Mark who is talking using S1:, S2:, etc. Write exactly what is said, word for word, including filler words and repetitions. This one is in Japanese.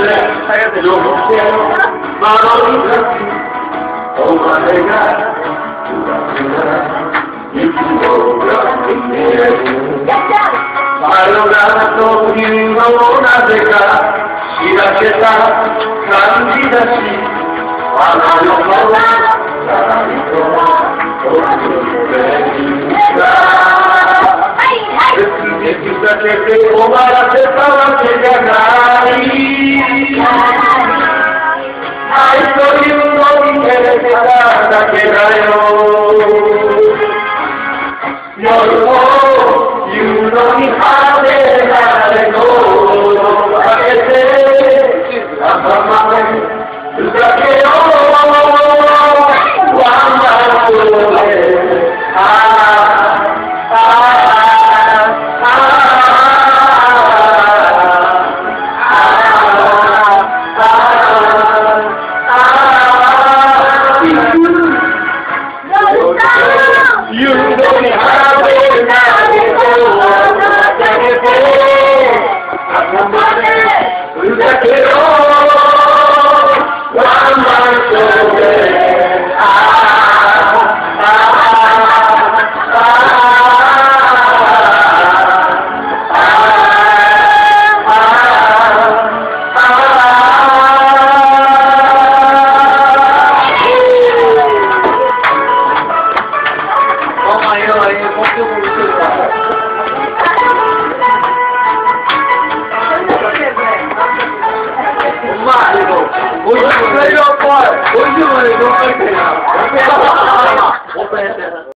S1: Alloraというのをなぜか知らせた感じだし、あの世のさりと訪れるが別にふざけて困らせたわけじゃない。愛というのに照れてただけだよ。夜も言うのに派手なレコードをかけて朝までふざけようワンマンショーでああああ言うのに派手なふざけろ